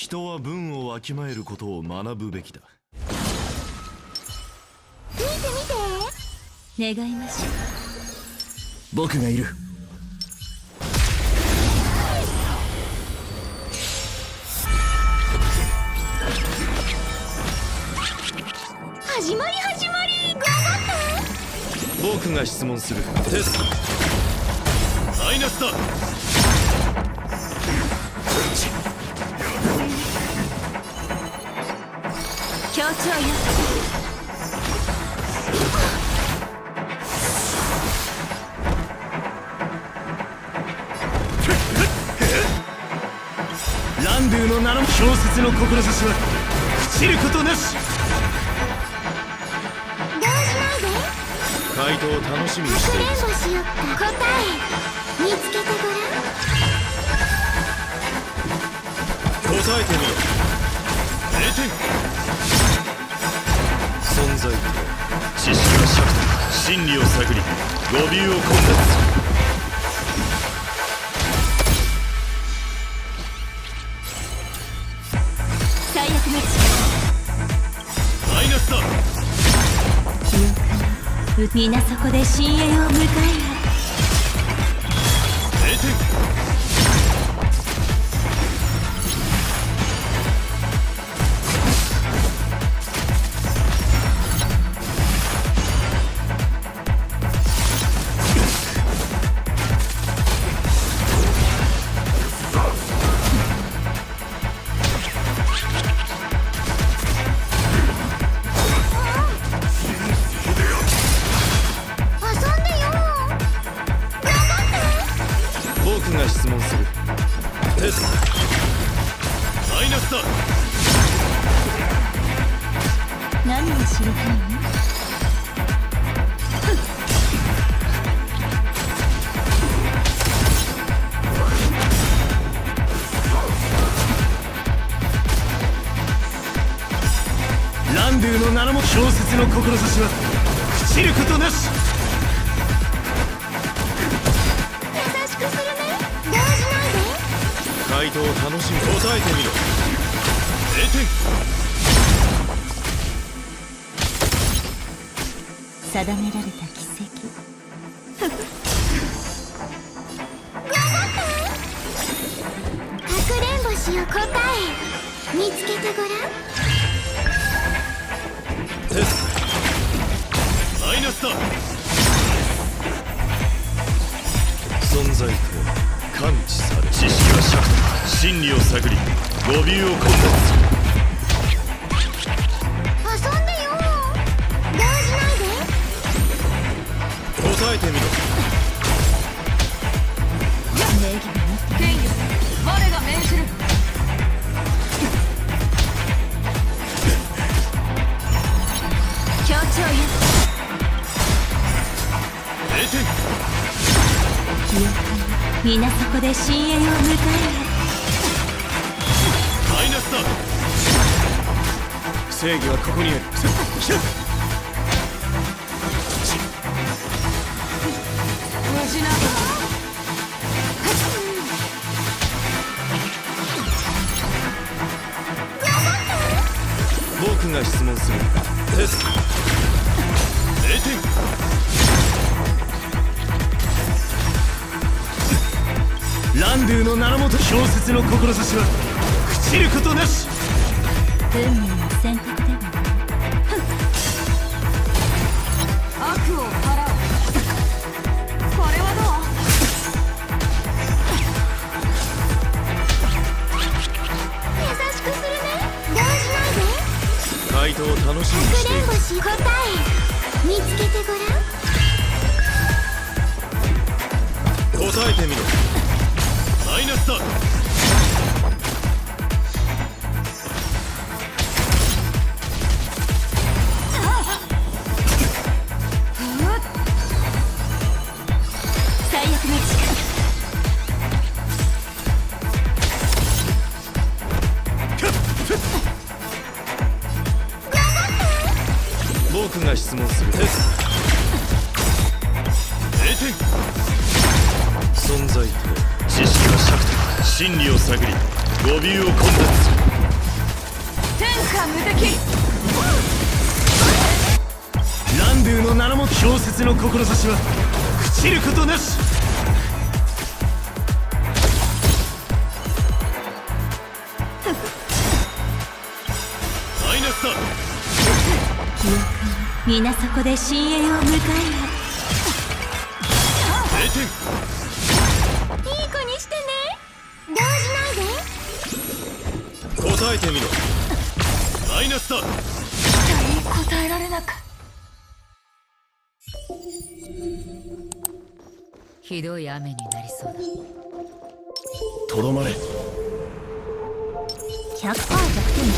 人は文をわきまえることを学ぶべきだ。 見て見て。願いましょう。 僕がいる。 始まり始まり。頑張って。 僕が質問する。テストマイナスだ。 協調よ。 ランドゥの名の小説の志は朽ちることなし。 回答を楽しみにしている。 かくれんぼしよっか。答え見つけてごらん。 答えてみろ。0点。存在と知識は尺度、真理を探り語尾を混雑する。 最悪のマイナスだ。 皆そこで深淵を迎える。0 点。僕が質問する。テストマイナスだ。 何を知りたいの？ ランドゥの名のも小説の志は朽ちることなし。 優しくするね。動じないで。 回答を楽しみ。答えてみろ。0点。 定められた奇跡。頑張って。かくれんぼしよ。答え見つけてごらん。 テストマイナスだ。存在とは感知され、知識は尺度、真理を探り語尾を混雑する。 遊んでよ。動じないで。 答えてみろ。 礼儀が持って権威我が命じる。 協調よ。 0点。 記憶は皆そこで深淵を迎える。 マイナスだ。 正義はここにある。 無事な僕が質問する。テスト0点。 ランドゥの名のもと小説の志は朽ちることなし。 運命の選択ではない。 悪を払う。これはどう？ 優しくするね。動じないで。 回答を楽しみにかしている。 くれんぼし。答え見つけてごらん。 答えてみろ。マイナスだ。 最悪の力。 僕が質問する。テスト0点。存在と知識は尺度、真理を探り語尾を混雑する。 無敵。 ランドゥの名のも小説の志は朽ちることなし。 マイナスだ。 皆そこで深淵を迎えよ。 0点。 いい子にしてね。動じないで。 答えてみろ。マイナスだ。 期待に応えられなかった。ひどい雨になりそうだ。 とどまれ。 100%弱点だ。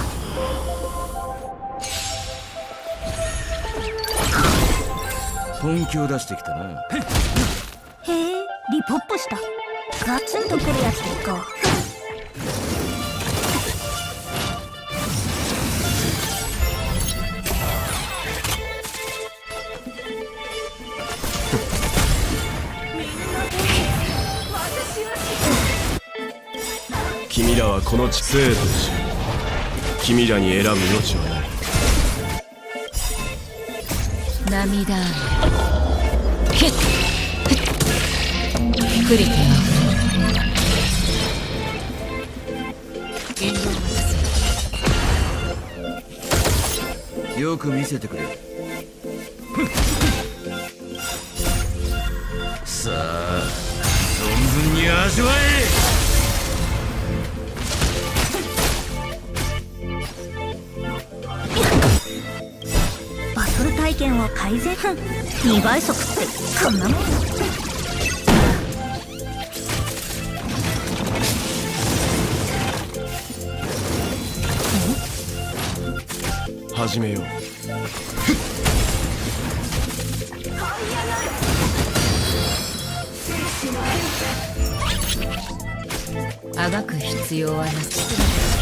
本気を出してきたな。 へえ、リポップした。ガツンとくるやつでいこう。 君らはこの地生とし、君らに選ぶ余地はない。 涙ヒックリティ現状はよく見せてくれ。さあ、存分に味わえ。 バトル体験を改善。2倍速ってこんなもん。 始めよう。 あがく必要はなさそう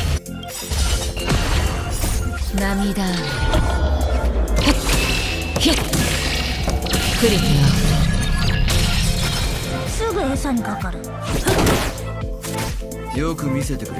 だ。涙ヒックリティすぐ餌にかかる。 よく見せてくれ。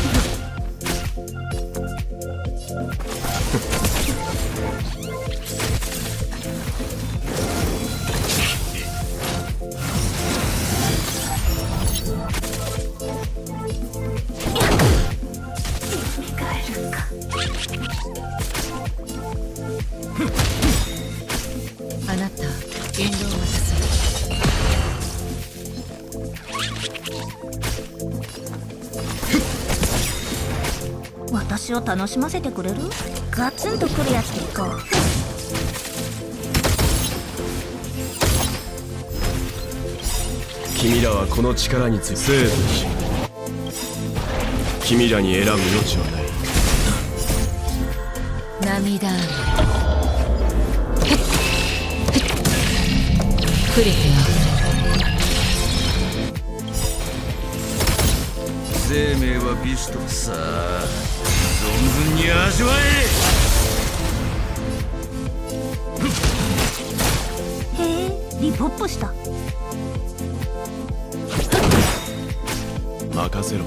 あなた言動を渡す。 私を楽しませてくれる？ガツンとくるやつでいこう。 君らはこの力について生とし、君らに選ぶ余地はない。 涙クリティ生命は美酒とさあ、存分に味わへえ、リポップした。 え。任せろ。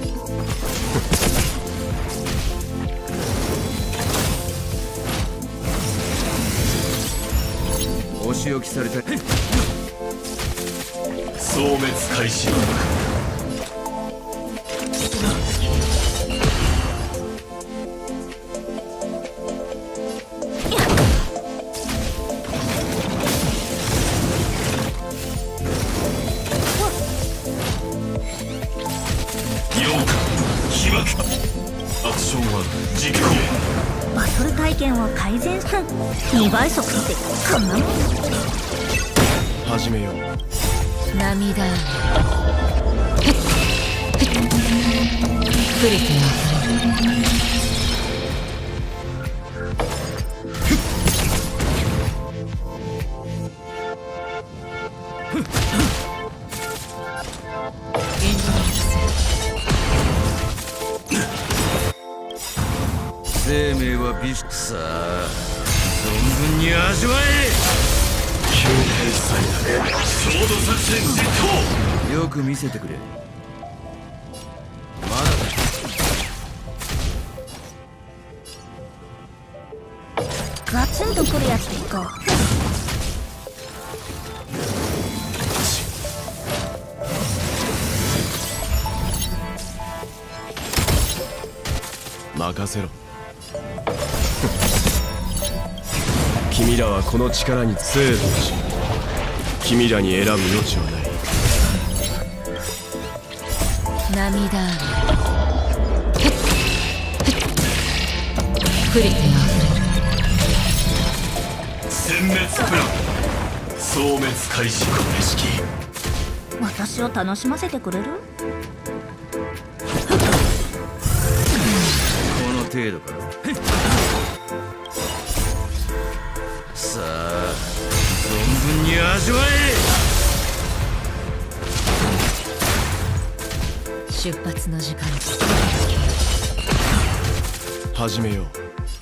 お仕置きされた。消滅開始。アクションは実行。 バトル体験を改善。2倍速ってこんなもん。 始めよう。 涙クリティ生命は美酒さあ、存分に味わえ。救兵祭だ。衝動作戦実行。よく見せてくれ。まだだ。 ガツンとくるやつでいこう。 任せろ。君らはこの力に精度し、君らに選ぶ余地はない。 涙プリティあ殲滅プラン消滅開始。これ式私を楽しませてくれる？ この程度か。さあ存分に味わえ。 出発の時間です。 始めよう。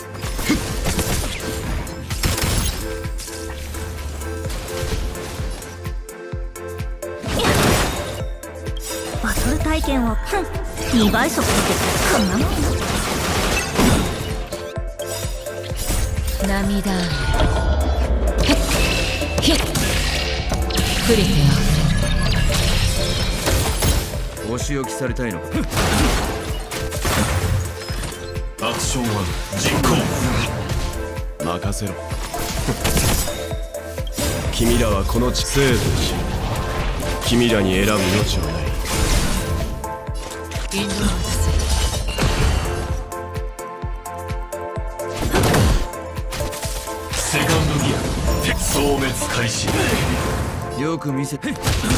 バトル体験を2倍速かけてこんなもんよ。 涙プリティお仕置きされたいのか。アクションは実行。 任せろ。君らはこの地精度し、君らに選ぶ余地はない。 インドアーツセカンドギア消滅開始。よく見せて。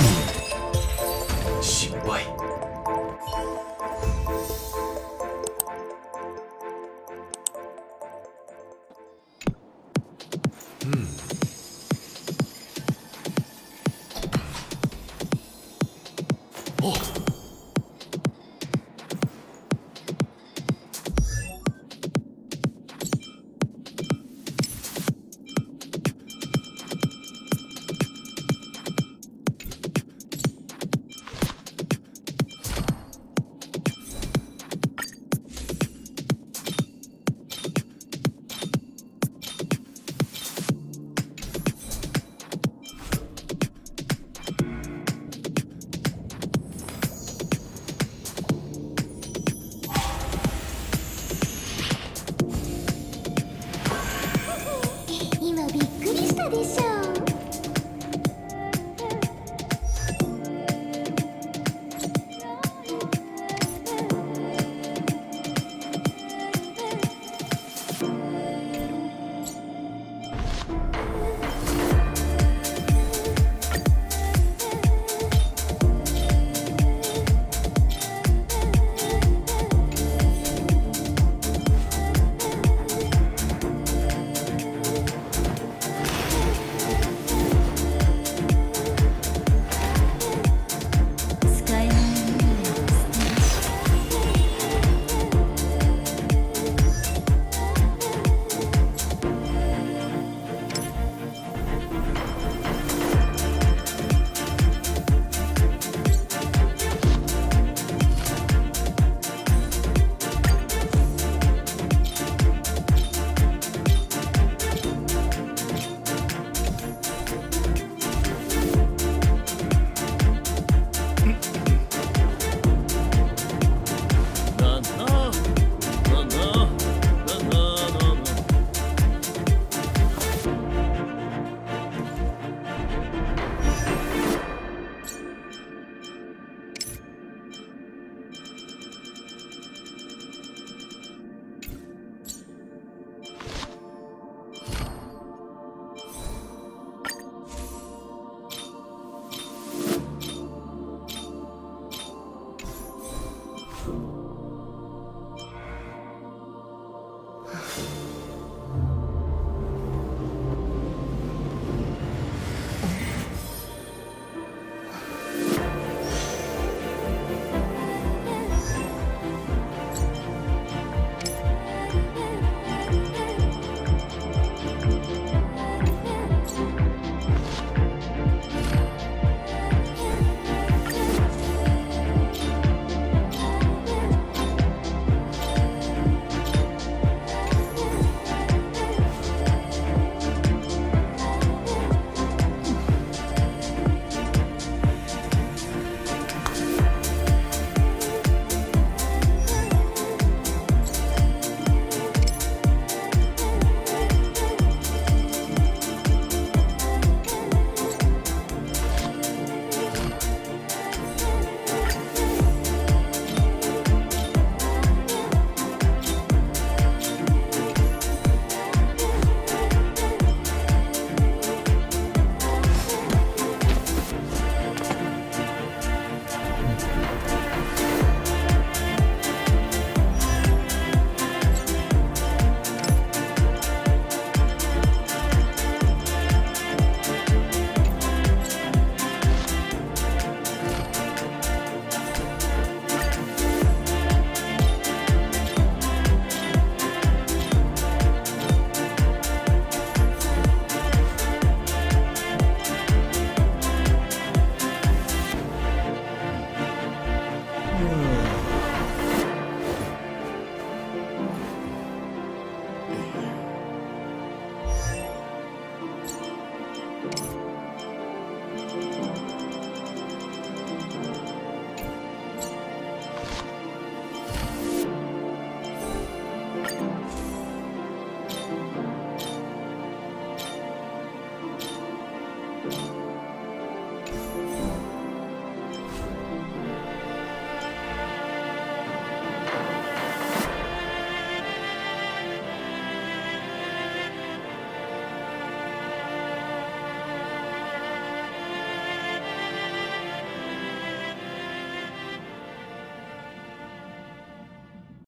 失敗。お今びっくりしたでしょ。